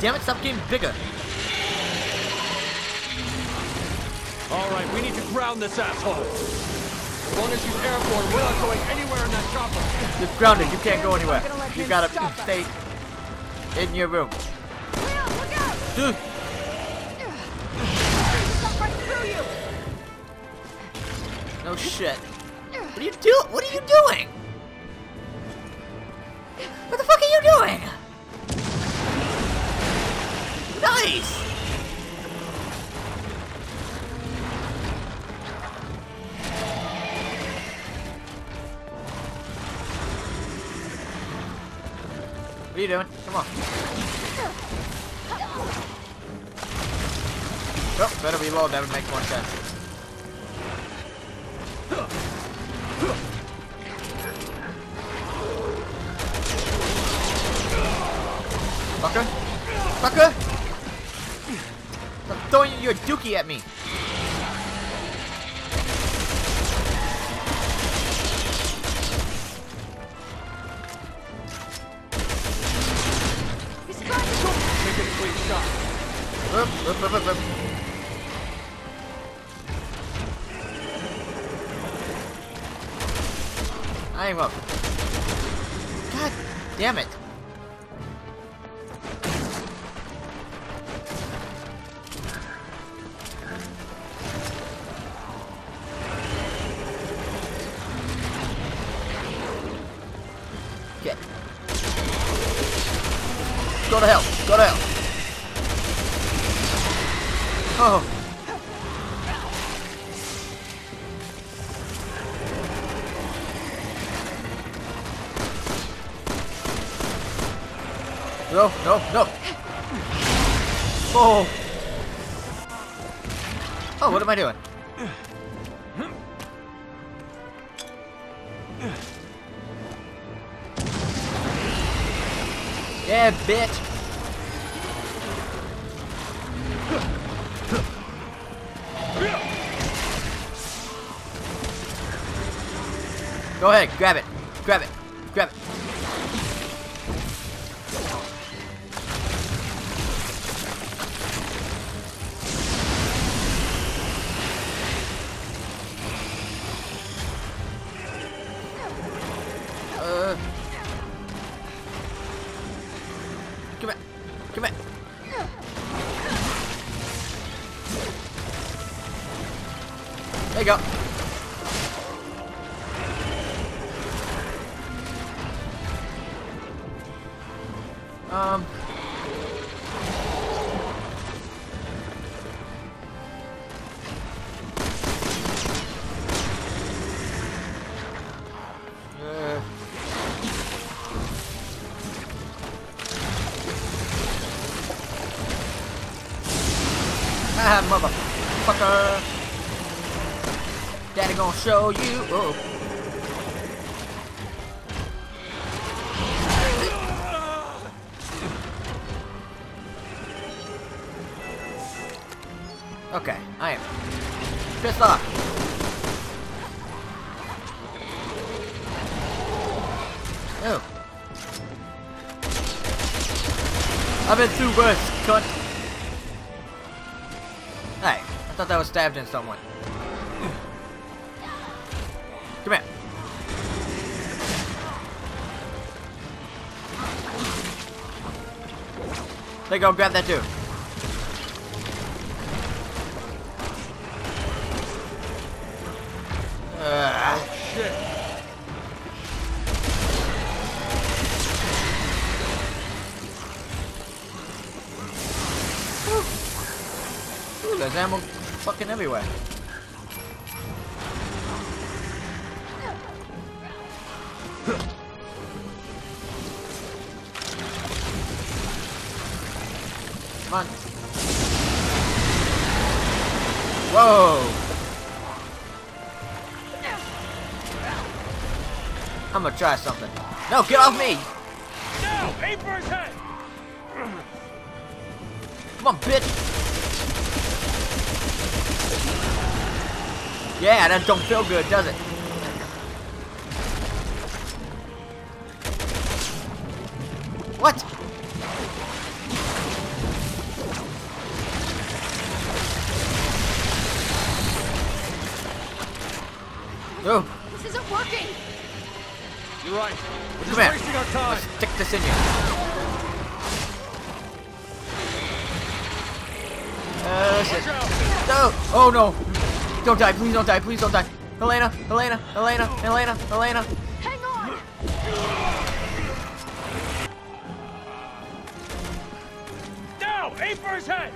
damn it, stop getting bigger. Alright, we need to ground this asshole. As long as he's airborne, we're not going anywhere in that chopper. You're grounded, you can't go anywhere. You gotta stay in your room. Leon, look out! Dude! Shot right through you! No shit. What are you doing? What are you doing? What the fuck are you doing? Nice! What are you doing? Come on. Oh, better reload. That would make more sense. Fucker! Fucker! Stop throwing your dookie at me! He's trying to Take a clean shot. Up. I'm up. God damn it! Get. Go to hell! Go to hell! Oh! No! Oh! Oh, what am I doing? Yeah, bitch! Go ahead, grab it! Grab it! Grab it! Come here! Come here! There you go! Ah, motherfucker! Daddy gonna show you. Oh. Okay, I am pissed off. Oh. I've been through worse, cunt. Hey, I thought that was stabbed in someone. Come here. There you go, grab that too. Shit. Ooh, there's ammo fucking everywhere. Come on. Whoa! I'm gonna try something. No, get off me! No! Aim for his head! Come on, bitch! Yeah, that don't feel good, does it? What? Oh, This isn't working. You're right. We're just come here. wasting our time. Let's stick this in you. Shit. Watch out. No! Oh no! Don't die! Please don't die! Please don't die! Helena! Helena! Helena! Helena! Helena! Hang on. Now, aim for his head.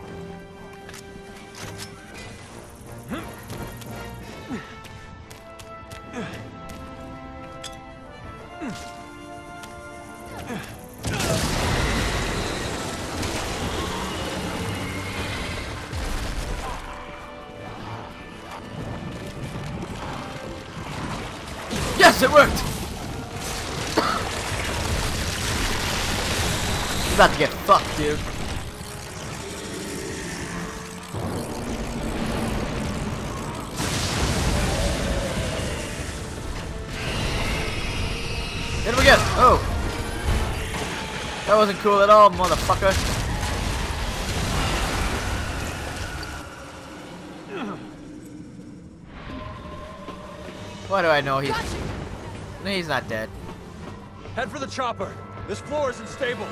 Yes, it worked! You're about to get fucked, dude. Hit him again! Oh! That wasn't cool at all, motherfucker. Why do I know he's not dead? Head for the chopper. This floor isn't stable.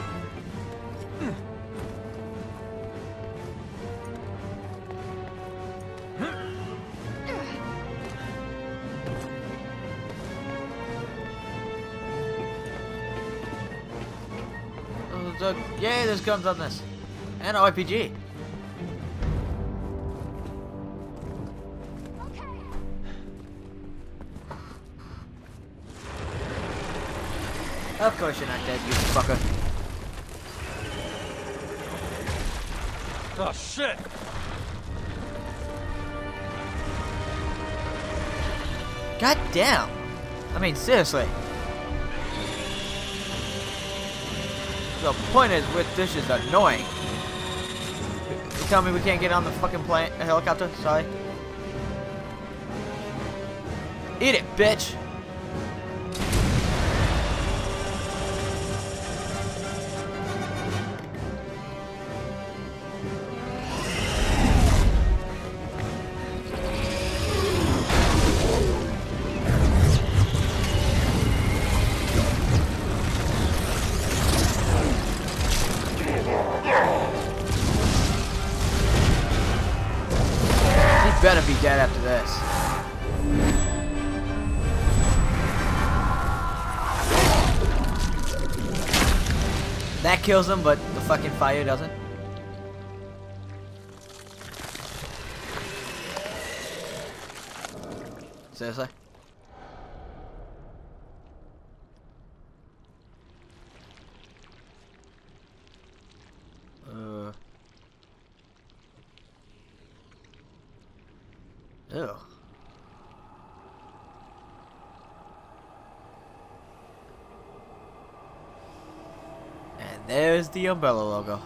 Yay, there's guns on this. And an RPG. Of course you're not dead, you fucker. Oh, shit. God damn. I mean, seriously. The point is, this is annoying. You tell me we can't get on the fucking plane, helicopter? Sorry. Eat it, bitch. Better be dead after this. That kills him, but the fucking fire doesn't. Seriously? Ew. And there's the Umbrella logo.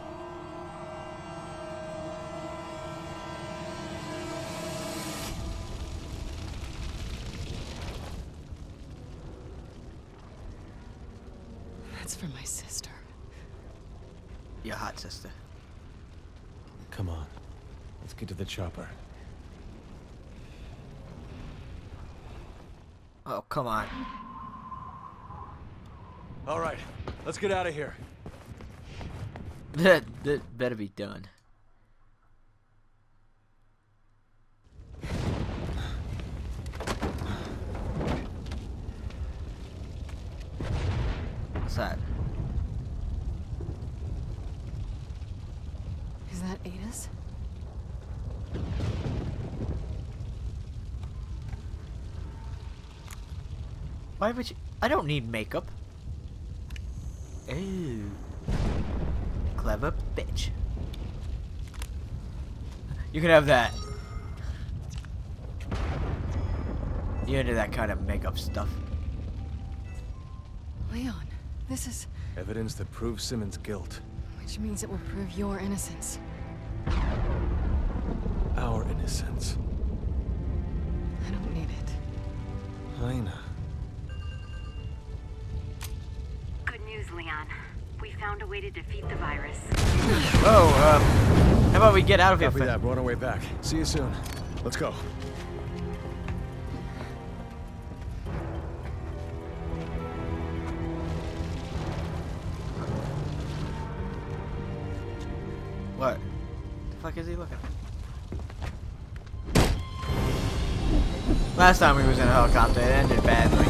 That's for my sister. Your hot sister. Come on. Let's get to the chopper. Oh, come on. All right. Let's get out of here. That better be done. What's that? Is that Ada's? Why would you? I don't need makeup. Ooh. Clever bitch. You can have that. You into that kind of makeup stuff. Leon, this is... Evidence that proves Simmons' guilt. Which means it will prove your innocence. Our innocence. I don't need it. Helena. Good news, Leon. We found a way to defeat the virus. Oh, how about we get out of here? Copy that. We're on our way back. See you soon. Let's go. What? The fuck is he looking? Last time we was in a helicopter, it ended badly.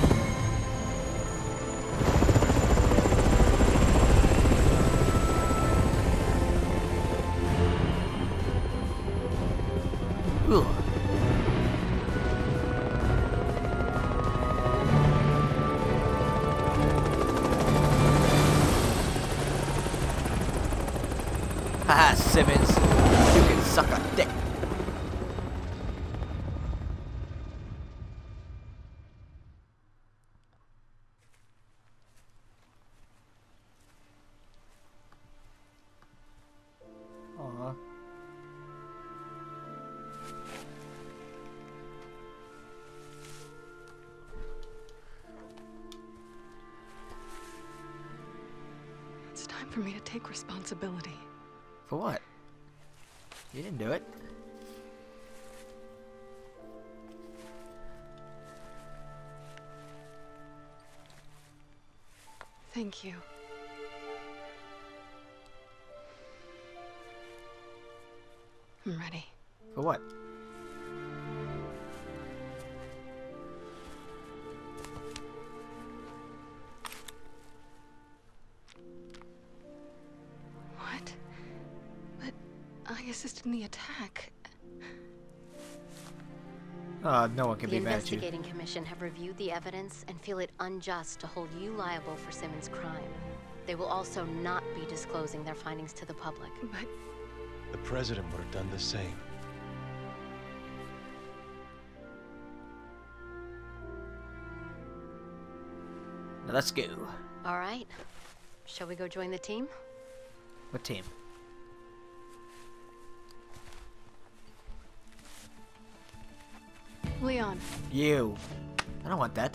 Ooh. Haha, Simmons. You can suck a dick. Aww. It's time for me to take responsibility. For what? You didn't do it. Thank you. I'm ready. For what? What? But I assisted in the attack. No one can The be mad at you. investigating commission have reviewed the evidence and feel it unjust to hold you liable for Simmons' crime. They will also not be disclosing their findings to the public. But The president would have done the same. Now let's go. All right. Shall we go join the team? What team? Leon, You. I don't want that.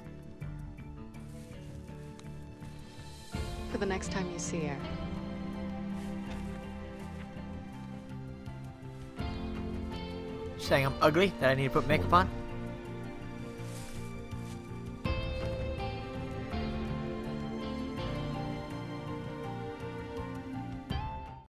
for the next time you see her, Saying I'm ugly? That I need to put makeup on?